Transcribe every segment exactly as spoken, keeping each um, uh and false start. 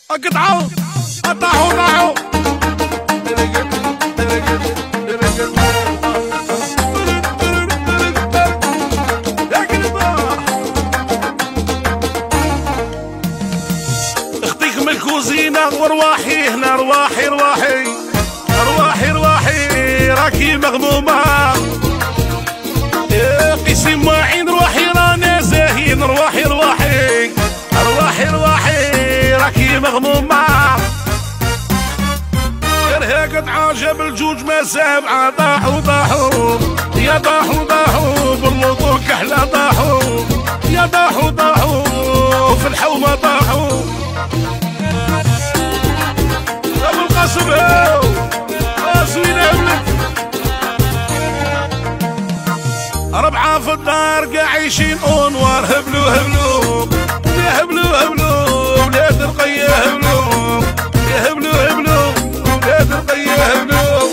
اقطعوا قطعوا ضاعوا اختيك من الكوزينة ورواحي هنا رواحي رواحي رواحي رواحي راكي مغمومة قيسي معين روحي رانا زاهين رواحي رواحي رواحي رواحي راكي مغمومة غيرها قطعة جبل جوج ما سبعة ضاحوا ضاحوا يا ضاحوا ضاحوا باللطو كحلة ضاحوا يا ضاحوا ضاحوا في الحومة ضاحوا ابو القاسم هاو زوينة ولد ربعة في الدار قاعيشين انوار هبلو هبلو يا هبلو هبلو ولاد رقية هبلو يا هبلو هبلو ولاد رقية هبلو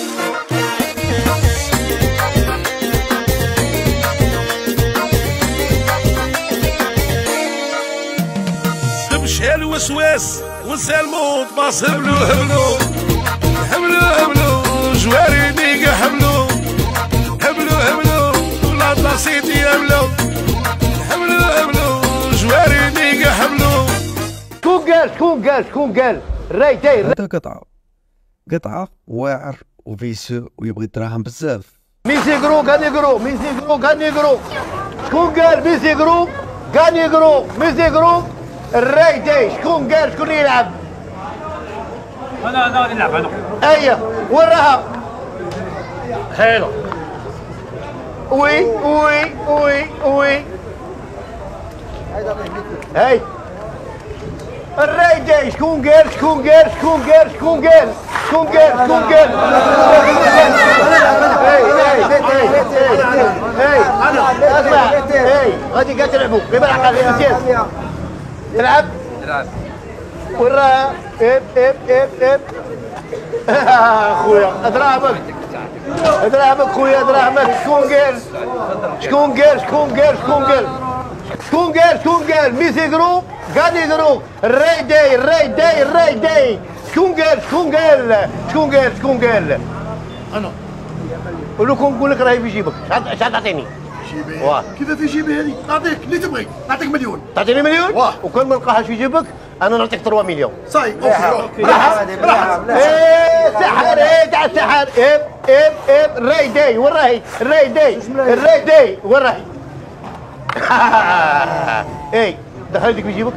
تمشي الوسواس ونسى الموت باص هبلو هبلو هبلو هبلو جواري ديقة هبلو هبلو هبلو لا سيدي هبلو هبلو هبلو جواري ديقة هبلو. شكون قال شكون قال شكون قال الراي داير هذا قطعة قطعة واعر وفيسو ويبغي دراهم بزاف. ميسيغرو غانيغرو ميسيغرو غانيغرو شكون قال ميسيغرو غانيغرو ميسيغرو الراي داير شكون قال شكون يلعب؟ انا انا اللي نلعب انا. اييه وين راها؟ حلو. وي وي وي وي هاي الراي جاي شكون قال شكون قال شكون قال شكون قال شكون قال شكون قال هاي هاي هاي هاي اسمع هاي غادي قاعد تلعبوا غير العقل مزيان تلعب تلعب وين راها؟ اب اب اب اب خويا دراهمك دراهمك خويا دراهمك شكون قال شكون قال شكون قال شكون قال شكون قال شكون قال ميسيغرو غانيغرو الراي داي الراي داي الراي داي شكون قال شكون قال شكون قال شكون قال انا قول لكم نقول لك راهي في جيبك شحال تعطيني جيبي كيف في جيبي هذه نعطيك اللي تبغي نعطيك مليون تعطيني مليون واه وكل ما نلقاهاش في جيبك انا نعطيك ثلاثة مليون صاي اوكي ايه سحر ايه تاع السحر اب اب اب الراي داي وين راهي الراي داي الراي داي وين راهي ايه دخل يدك في جيبك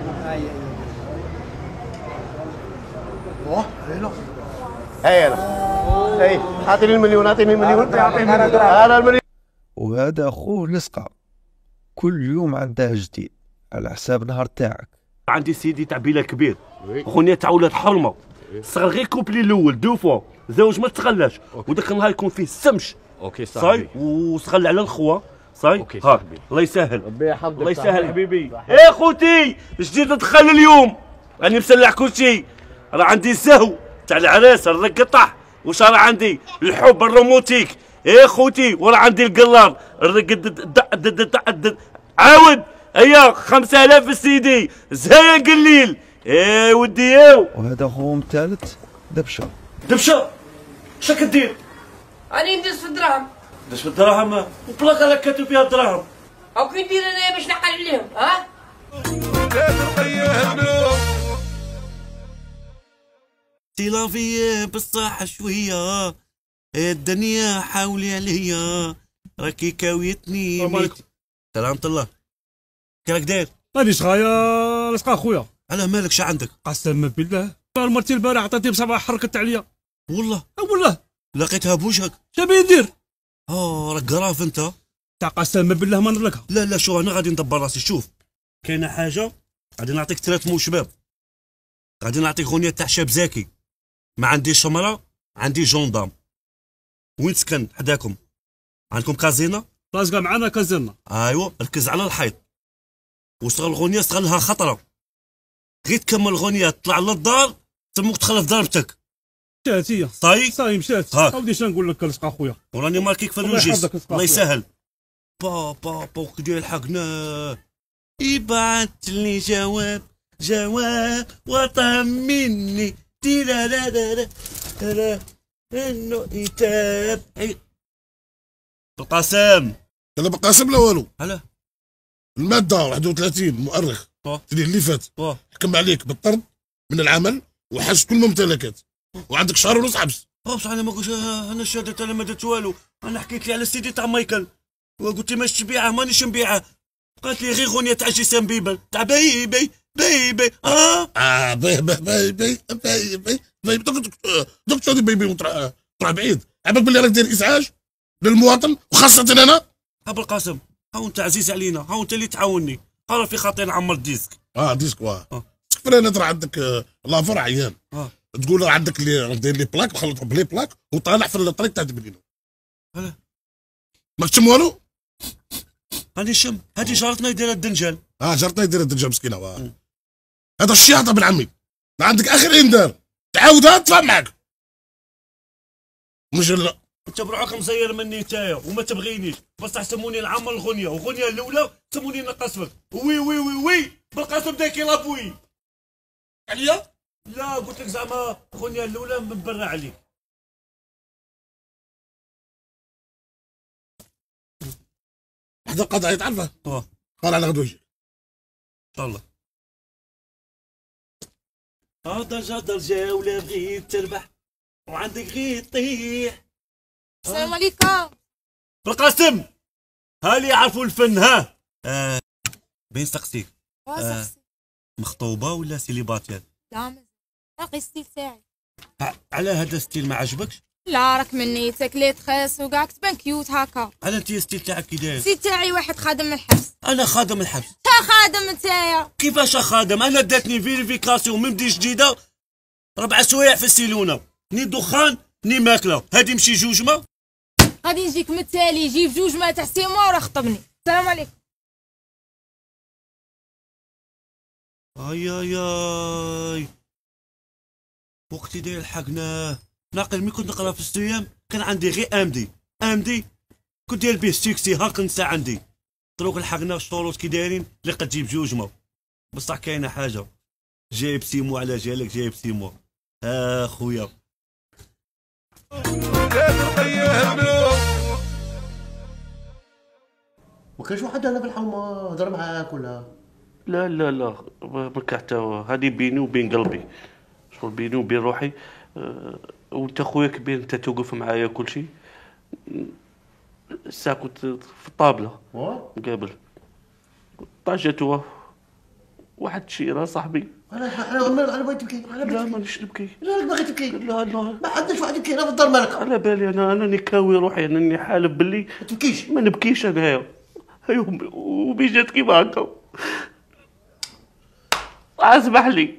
واه هلا هاي انا ايه اعطيني المليون اعطيني المليون انا المليون. وهذا اخوه لصقة كل يوم عنده جديد على حساب نهار تاعك. عندي سيدي تاع بلا كبير غنية تاع ولاد حرمه صغر غير كوبلي الاول دو فوا زوج ما تغلاش وداك النهار يكون فيه السمش اوكي صاحبي صاي وصغل على الخوه صاي اوكي ها صاحبي الله يسهل ربي يحفظك الله يسهل حبيبي. ايه خوتي جديد دخل اليوم راني مسلح كل شيء راه عندي الزهو تاع العراس الرقطح واش راه عندي الحب الروموتيك ايه خوتي وراه عندي القلار الرقد عاود هيا خمسة آلاف السيدي زايا قليل ايه ودي ياو. وهذا اخوهم الثالث دبشه دبشه اش راك دير؟ راني ندز في الدراهم. دز في الدراهم وبلاكه راك كاتب فيها الدراهم. او كي ندير انا باش نعقل عليهم ها؟ سي لافي بصح شويه الدنيا حاولي عليا راكي كاويتني ميت. سلامة الله كيراك داير؟ مانيش غاية لصقا اخويا. على مالك شا عندك؟ قسما بالله مرتي البارح عطاتني بصبع حركت عليا والله اه والله لقيتها بوجهك. شابي ندير؟ اه راك قراف انت. تاع قسما بالله ما نرلكها. لا لا شو انا غادي ندبر راسي. شوف كاينه حاجه غادي نعطيك ثلاث مو شباب غادي نعطيك غنية تاع شاب زاكي. ما عنديش شمره عندي جوندام. وين تسكن حداكم؟ عندكم كازينه؟ لازقه معنا كازينه. ايوا ركز على الحيط وصغل الغنية صغلها خطره غير تكمل الغنية تطلع للدار تمك تخلف ضربتك. مشات هي صاي صاي مشات. اودي شنو نقول لك لصقا اخويا وراني ماركيك في الوجيس الله يسهل. با با با كي يلحقنا يبعث لي جواب جواب وطمني تيرا لا لا لا لا انه يتاب. القاسم لا بقاسم لا والو. هلا الماده واحد وثلاثين مؤرخ السنين اللي فات حكم عليك بالطرد من العمل وحجز كل ممتلكات وعندك شهر ونص حبس. بصح انا ما قلتش انا الشهاده انا ما درت والو. انا حكيت لي على السيدي تاع مايكل وقلت لي ماش تبيعه مانيش نبيعه. قالت لي غير غنيه تاع جسام بيبل تاع بي بي بي بي اه اه بي بي بي بي بي بي بي دوك تشوفي بي بي وتروح تروح بعيد. عباك باللي راك داير ازعاج للمواطن وخاصه انا. ابو القاسم هاو انت عزيز علينا، هاو انت اللي تعاوني. قال في خاطر نعمر ديسك. اه ديسك واه اه انا ترى عندك آه لافر عيان اه تقول عندك اللي راك داير لي بلاك مخلطهم بلي بلاك وطالع في الطريق تاع دبلينو. هلا ما تشم والو. هاني الشم هادي جارتنا يدير الدنجال. اه جارتنا يدير الدنجال مسكينه واه. هذا الشياطه ابن عمي. عندك اخر انذار تعاودها تدفع معك. مش لا انت بروحك مزير مني نتايا وما تبغينيش بصح سموني العمر الغنيه والغنيه الاولى سموني نقصفك. وي وي وي وي بالقاسم داكي لابوي عليا. لا قلت لك زعما الغنيه الاولى مبرع عليك. هذا القضاء يتعرفه اه قال على غدوه ان شاء الله. اه درجه درجه ولا بغيت تربح وعندك غير طيح. السلام عليكم. بالقاسم ها اللي يعرفوا الفن ها آه بين سقسيك آه مخطوبه ولا سيليباتير؟ لا مازال باقي ستيل تاعي. على هذا ستيل ما عجبكش؟ لا راك مني تاكليت خاص وكاع تبان كيوت هكا. على انت ستيل تاعك كي داير؟ ستيل تاعي واحد خادم الحبس. انا خادم الحبس؟ تا خادم نتايا. كيفاش خادم؟ انا داتني فيريفيكاسيون من بديش جديده ربع سوايع في السيلونه ني دخان ني ماكله. هادي مشي جوجمه غادي نجيك من التالي جيب جوج ما تاع سيمو وراه خطبني. السلام عليكم. اي اي اي وقتي داير لحقناه. ناقل ملي كنت نقرا في السيام كان عندي غير امدي امدي كنت داير بيه سيكسي هاك نسى عندي. دروك لحقنا الشطولوت كي دايرين اللي قد تجيب جوجمه. بصح كاينه حاجه جايب سيمو على جالك جايب سيمو. اه خويا ما كانش واحد هنا في الحومه هضر معاك ولا؟ لا لا لا ما كان حتى هذه بيني وبين قلبي شغل بيني وبين روحي. أه وانت خويا كبير انت توقف معايا كل شيء. الساعه كنت في الطابله قبل طاجت واحد الشيره صاحبي. انا انا انا بغيت تبكي. لا مانيش نبكي. لا باغي تبكي. لا لا ما عندكش واحد يبكي هنا في الدار مالك. على بالي انا انا نكاوي روحي انني حالف باللي ما تبكيش. ما نبكيش انايا. ايوا وبيجات كيما هكا اسمح لي.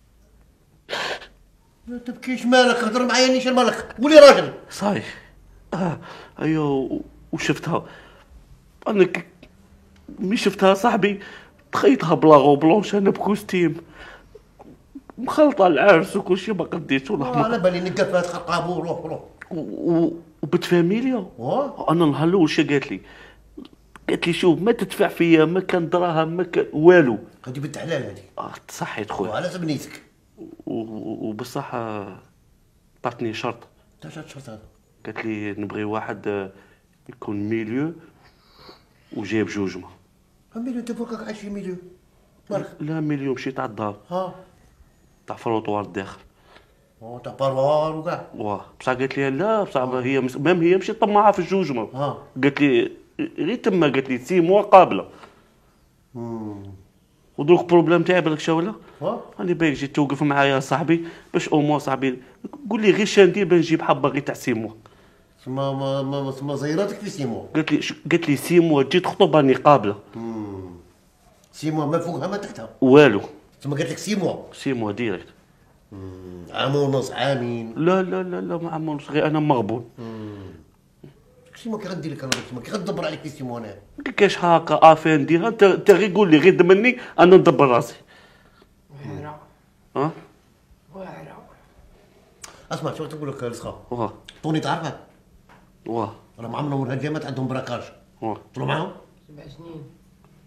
ما تبكيش مالك هضر معايا نيش مالك ولي راجل. صاي اه ايوا وشفتها انا ك... مي شفتها صاحبي تخيطها بلاغو بلونش انا بكوستيم مخلطه العرس وكل شيء ما قديتش والله ما على بالي نقفها تخرقابو روح روح وبنت فاميليا. انا نهار الاول شا قالت لي قالت لي شوف ما تدفع فيا ما كان دراهم ما كان والو. هذه بنت حلال هذه. اه تصحيت خويا وعلى سبنيتك. وبصح عطاتني شرط. تا شرط هذا؟ قالت لي نبغي واحد يكون ميليو وجايب جوجمه. ميليو انت فوقك عايش في ميليو؟ لا ميليو مشيت على الدار. ها تاع فروطوار الداخل. او تاع باروار وكاع. واه بصح قالت لي لا بصح هي مس... مام هي مشيت طمعها في الجوجمه. ها قالت لي غير تما قالت لي سي موا قابله. امم ودروك بروبليم تاعي بالك شا ولا؟ ها راني باغي جيت توقف معايا صاحبي باش او موا صاحبي قول لي غير شاندير باش نجيب حبه غير تاع سي موا. ما ما ما ما زيراتك في سي موا. قالت لي قالت لي سي موا تجي تخطب راني قابله. امم سي موا ما فوقها ما تحتها والو. تما قالت لك سي موا. سي موا ديريكت. امم عام ونص عامين. لا لا لا لا ما عام ونص غير انا مغبون. امم سي موا كي غندير لك انا سي موا كي غندبر عليك في سي موا انا. ما كاينش هاكا افين نديرها انت انت غير قول لي غير دمني انا ندبر راسي. واعرة ها واعرة. اسمع شو تقول لك رزقه؟ واه طوني تعرفها؟ واه راه معاملهم الهجامات عندهم براكاج. واه طلعوا معاهم؟ سبع سنين.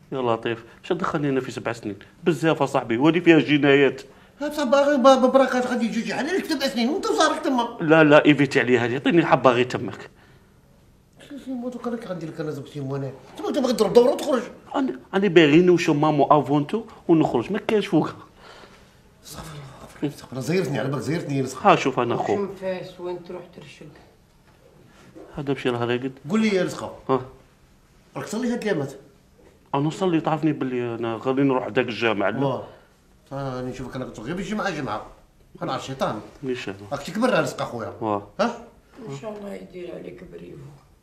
يا لطيف اش دخلني انا في سبع سنين بزاف اصاحبي ولي فيها جنايات. بصح باغي ببراكات غادي يجوج على لك سبع سنين وانت وصارك تما. لا لا ايفيتي عليها هذه عطيني الحبه غير تمك. سيمو دوك راك غندير لك انا زوج سيمو انا تما تبغي تضرب دوره وتخرج. انا انا باغي نوشو مامو افونتو ونخرج ما كانش فوقها. صافي صافي زيرتني على بالك زيرتني. ها شوف انا خو شنفاس وين تروح ترشد. هذا مشي راه راقد. قول لي يا رزقه ها راك تصلي هاد الايامات؟ انا نصلي تعرفني باللي انا غادي نروح داك الجامع لا. واه راني نشوفك انا كتغير بالجمعه جمعه خلع الشيطان. نيشان راك تكبر رزق اخويا. واه ها ان شاء الله يدير عليك بريفو.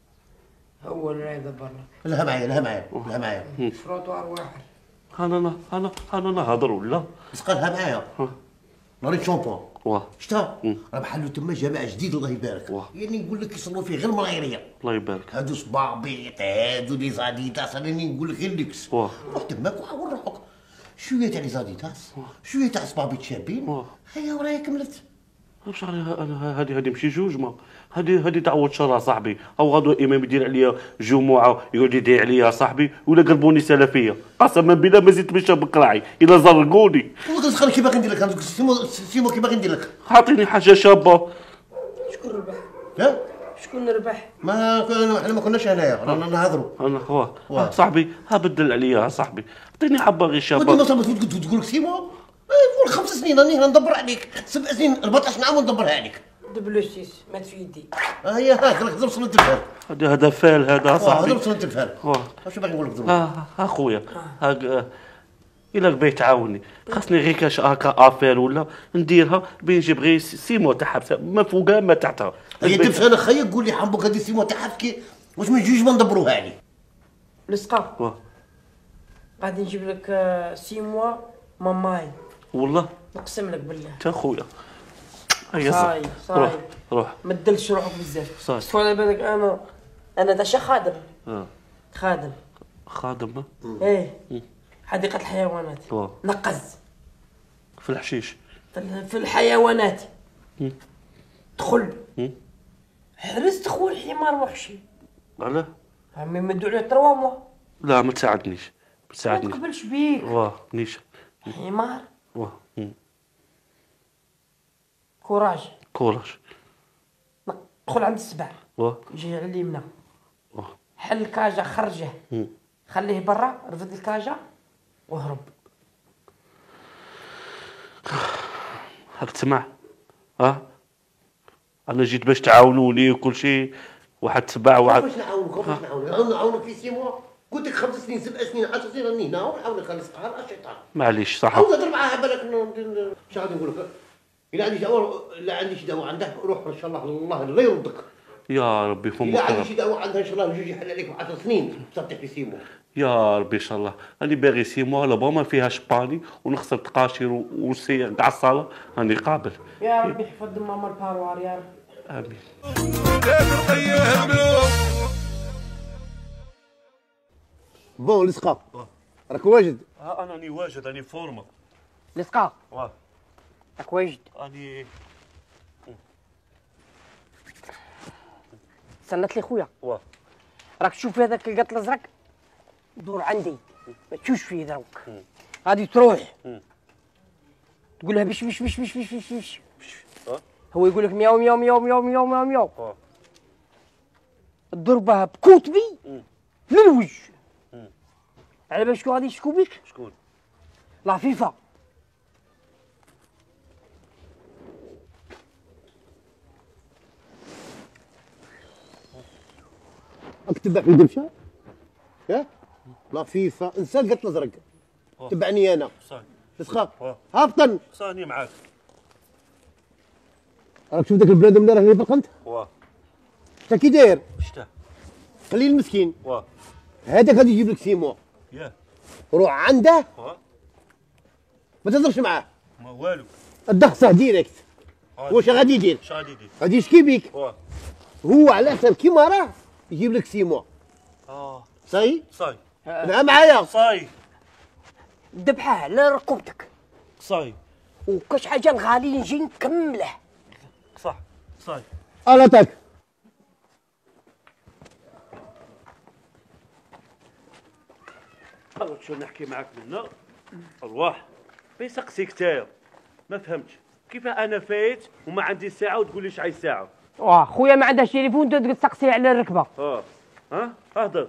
هو الرايده برا. لها معايا لها معايا لها معايا. فروطوار واحد. انا انا انا انا نهضر ولا رزق لها معايا. ناري شامبون. واه شتا راه بحال تما جامع جديد الله يبارك. واه يعني نقول لك يصلوا فيه غير مرايريه. الله يبارك. هادو صبابيط هادو لي زاديتاس راني نقول لك غير ليكس. واه روح تماك وعاود روحك شويه تاع لي زاديتاس شويه تاع صبابيط شابين. واه هيا ورايا كملت. بصح انا هذه هذه ماشي جوج ما هذه هذه تعود شرع صاحبي او غدوه الامام يدير عليا جمعه يقعد يدعي عليا صاحبي ولا قلبوني سلفيه قسما بالله ما زدت باش بقراعي الا زرقوني. وقلت كي باغي ندير لك هذوك سيمو سيمو كي باغي ندير لك. عطيني حاجه شابه. شكون ربح؟ ها شكون ربح؟ ما كنا احنا ما كناش هنايا رانا نهضروا. انا واه صاحبي ها بدل عليا صاحبي عطيني حبه غير شابه. ودي ما صابت تقول لك سيمو قول خمس سنين راني هنا ندبر عليك سبع سنين أربعطاش عام وندبرها عليك. دبلوسيس مات في يدي. ها هي هاك راك ضرب صنة الفال. هذا هذا فال هذا صاحبي. ضرب صنة الفال. واه واش باغي نقول لك ضرب؟ ها اخويا هاك الا بغيت تعاوني خاصني غير كاش هكا افير ولا نديرها بين نجيب غير سيمو تاع حبسه ما فوقها ما تحتها. هي تمشي انا خيا قول لي حنبوك هذه سيمو تاع حبكي واش ما يجيش ما ندبروها عليه. لصقا واه غادي نجيب لك آه، سي موا ماماي والله نقسم لك بالله. تا خويا هيا صاي روح صاي روح ما تدلش روحك بزاف. صاي. شوف على بالك انا انا داشا خادم. اه خادم. خادم ايه حديقة الحيوانات. واه نقز في الحشيش في ال- في الحيوانات. مم. دخل مم. حرست خو الحمار وحشي. علاه عمي مدوا عليه تروا موا. لا ما تساعدنيش ما ما تساعدنيش. تقبلش بيك. واه نيش حمار واه مم. كوراج. كوراج دخل عند السبع واه يجي على اليمنى واه حل الكاجا خرجه مم. خليه برا رفد الكاجا واهرب. هاك تسمع ها انا جيت باش تعاونوني وكل شيء واحد تبع واحد. واش نعاونك واش نعاونك نعاونك في سيمو قلت لك خمس سنين سبع سنين عشر سنين راني هنا ونعاونك على الصقر الشيطان. معليش صح عاود هضر معاه بالك اش غادي نقول لك. الا عندي دواء الا عندي شي دواء عنده روح ان شاء الله الله لا يردك. يا ربي فمك الا عندي شي دواء عندها ان شاء الله يجي يحل عليك في عشر سنين تصدق في سيمو. يا ربي ان شاء الله راني باغي سي موا لابا ما فيهاش باني ونخسر تقاشير وسي تاع الصاله راني قابل. يا ربي يحفظ ماما الباروار يا ربي. امين. بون لصقا راك واجد. ها انا راني واجد راني فورمه. لصقا واه راك واجد. راني سنت لي خويا واه راك تشوف هذاك القط الازرق دور عندي ما تشوفش فيه دروك. غادي تروح تقول لها بش بش بش بش بش بش بش أه؟ هو يقول لك مياو مياو مياو مياو مياو مياو مياو أه. تضربها بكوتبي للوجه. على بالك شكون غادي يشكو بيك؟ شكون؟ العفيفه. اكتب في الدبشه يا لطيفه انسى القط الازرق تبعني انا صاي لصقا هابطن صاني معاك. راك تشوف ذاك البلاد اللي راه في القنت واه انت كي داير شتا قليل مسكين واه هذاك غادي يجيب لك سيمو ياه روح عنده واه ما تهضرش معاه ما والو الدخصه ديريكت. واش غادي يدير؟ اش غادي يدير؟ غادي يشكي بيك. واه هو على حساب كيما راه يجيب لك سيمو. اه صاي صاي نعم معايا صاي ذبحه على ركبتك صاي وكاش حاجه الغالي نجي نكمله. صح صاي الا تاك خلص شو نحكي معك منا. ارواح بيسقسيك تايا ما فهمتش كيف انا فايت وما عندي ساعه وتقول لي اش عايز ساعه. واه خويا ما عندهاش تليفون تقعد تسقسي على الركبه. اه ها اهدر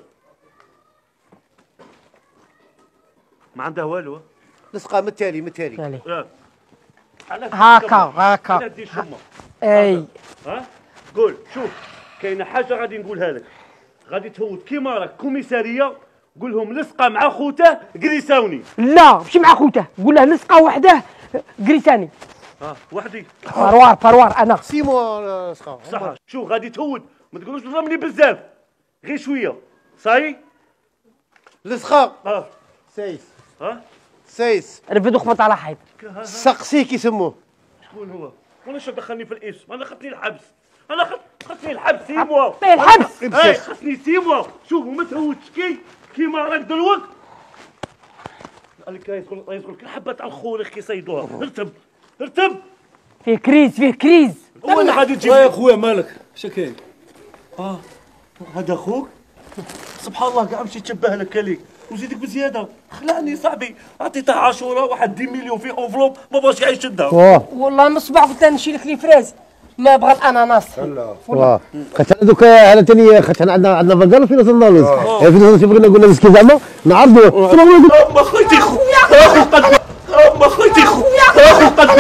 ما عندها والو. لصقه من التالي من التالي. تالي اه هاكا هاكا. انا دي شمه. اي ها قول شوف كاينه حاجه غادي نقولها لك. غادي تهود كيما راك كوميساريه قول لهم لصقه مع خوته قريساوني. لا ماشي مع خوته قول له لصقه وحده قريساني. اه وحدي فروار فروار انا سيمو لصقه صح. شوف غادي تهود ما تقولوش ضربني بزاف غير شويه صاي. لصقه اه سايس ها سايس رفد وخبط على حيط. سقسيك يسموه. شكون هو؟ وانا شو دخلني في الاسم؟ انا خدني الحبس. انا خد... خدني الحبس سي موا. طيب الحبس. اي خدني سي موا. شوف وما تهودش كي كيما راك دلوقت. قال لك يدخل يدخل كل حبه تاع الخول كي يصيدوها. ارتب ارتب. فيه كريز فيه كريز. هو اللي غادي تجيب يا خويا مالك اش كاين؟ اه هذا اخوك؟ سبحان الله كاع مشي تشبه لك لي وزيدك بزياده. خلعني صاحبي عطيته عاشوره واحد عشرة مليون في انفلوب ما بغاش كاع يشدها. والله من الصباح قلت نشيل لك لي فراز ما بغى الاناناس. واه خاطر دوك انا ثاني خاطر عندنا عندنا فقال في نص النالوز في نص بغينا نقول مسكين زعما نعرضوا السلام عليكم. ما خويتي خويا اخو قد ما خويتي خويا اخو قد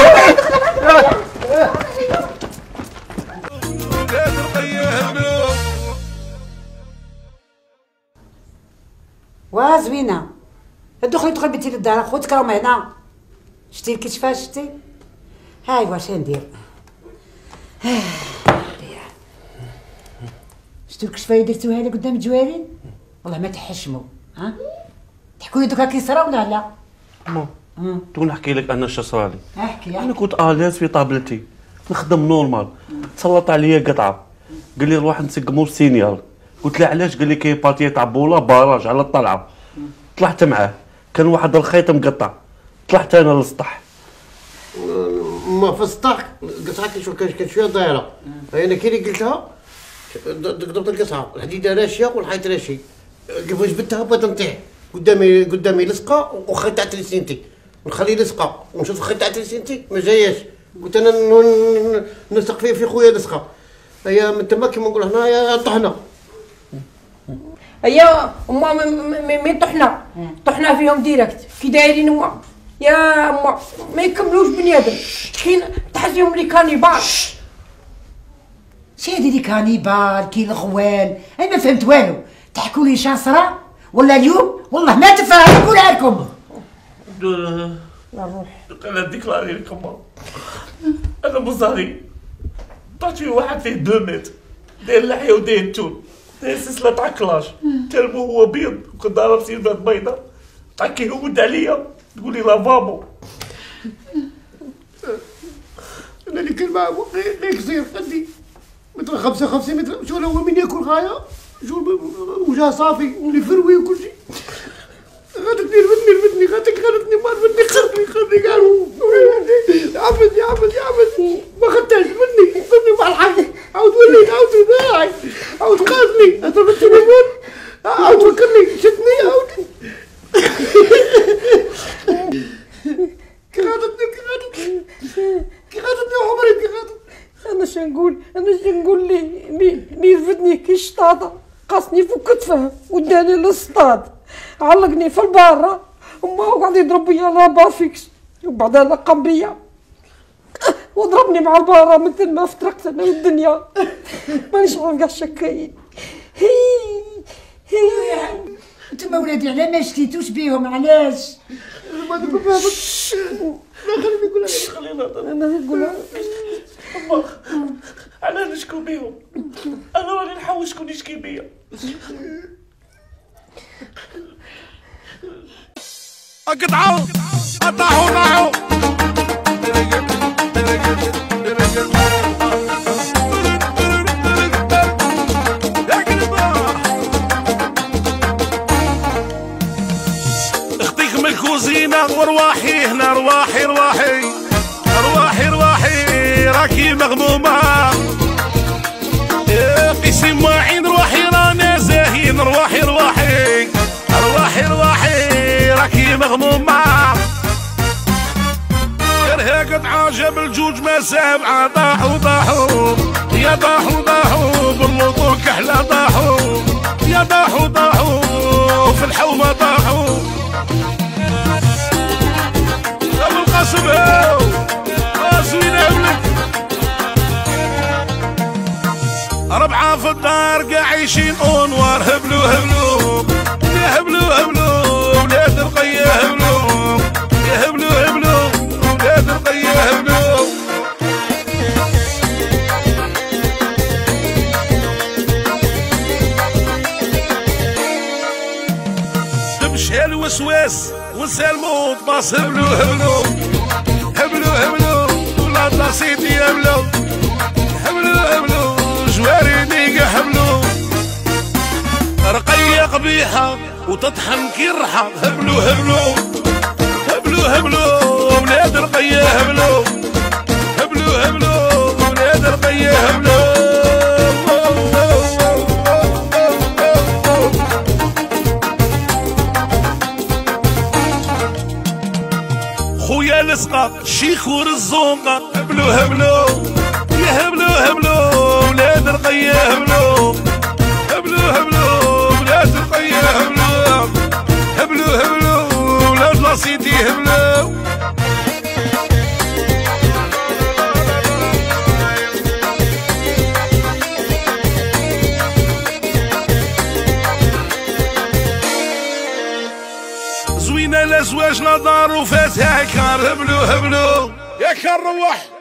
واه زوينه دخلي دخل بنتي للدار خوتك راهم هنا. شتي الكتفه شتي هاي واش ندير. شتو الكشفه اللي درتوها لي قدام الجوارين والله ما تحشموا. ها تحكوا لي دوكا كيصرا ولا لا؟ ماما تقول نحكي لك انا اش صرالي. احكي انا كنت اليز في طابلتي نخدم نورمال تسلط عليا قطعه قال لي نروح نسقمو السينيال. قلت له علاش؟ قال لي كاين باتيه تاع بولا باراج على الطلعه. طلعت معاه كان واحد الخيط مقطع طلعت انا للسطح. ما في السطح قطعه كانت شويه دايره انا كي اللي قلتها ضربت القطعه الحديده راشيه والحيط راشي كيفاش جبتها بغيت نطيح قدامي قدامي لصقه وخيط تاع تريسينتي نخلي لصقه ونشوف الخيط تاع تريسينتي ما جاياش قلت انا نلصق فيه في خويا لصقه هي من تما كيما نقولوا هنايا طحنا. هيا اما مي طحنا طحنا فيهم ديريكت كي دايرين اما يا اما ما يكملوش بنيادم كاين تحسيهم لي كانيبال. شادي لي كانيبال كي الغوال انا ما فهمت والو. تحكوا لي شاصره ولا اليوم والله ما تفهم نقولها لكم. لا نروح انا ديكلاري لكم انا مزاري طلعت فيه واحد فيه دو متر داير لحيه وداير تون داير سلسله تاع كلاش تلمو هو بيض وكنت ضارب سيرفات بيضه تاع كي يهود عليا تقول لي لافابو. انا اللي كان معاه غير قصير قدي متر خمسة وخمسين متر شو هو من ياكل غايه شو وجهه صافي اللي فروي وكل شيء. غادتني رفدني رفدني غادتك غادتني ما رفدني خذني خذني كاع عبد يا عبد يا عبد ما خدتهاش رفدني رفدني مع الحق عاود وليت عاود ذاعي عاود قاصني ضرب التليفون عاود فكرني شدني عاود كي غادتني كي غادتني كي غادتني عمري كي غادتني. انا شنقول انا شنقول لي لي لي رفدني كي الشطاطه قاصني فوق كتفه وداني للصطاد علقني في البارة وما قاعد يضرب بيا لابا فيكس وبعدها لقم بيا وضربني مع البارة مثل ما افترقت انا والدنيا مانيش عارفة شكاين. هي هي انتم ولادي على ما شتيتوش بيهم علاش؟ ما نفهمك لا خليني نقولها خلينا انا نقولها انا نشكو بيهم انا راني نحاول شكون يشكي بيا. اقطعوا قطعوا ضاعوا اختيك من الكوزينة ورواحي هنا رواحي رواحي رواحي رواحي راكي مغمومة قيسي معين روحي رانا زاهين رواحي رواحي رواحي رواحي غمومة غيرها قطعة جبل جوج ما سابعة ضاحوا ضاحوا يا ضاحوا ضاحوا باللطو كحلة ضاحوا يا ضاحوا ضاحوا في الحومة ضاحوا أبو القاسم هاو زوينة ولد ربعة في الدار قاعيشين أنوار هبلو هبلو يا هبلو هبلو ولاد القية هبلو يا هبلو هبلو ولاد القية هبلو تمشي الوسواس ونسى الموت باص هبلو هبلو هبلو هبلو ولاد لاسيتي هبلو هبلو هبلو جواري ديقة هبلو رقية قبيحة وتطحن كرحة هبلو هبلو هبلو هبلو ولاد رقية هبلو هبلو هبلو ولاد رقية هبلو خويا لصقة شيخ ورزوقة هبلو هبلو يا هبلو هبلو ولاد رقية هبلو هبلو هبلو ولاد رقية هبلو هبلو هبلو ولاد لاسيتي هبلو زوينة لازواج لا دار وفاتها كار هبلو هبلو يا كار روح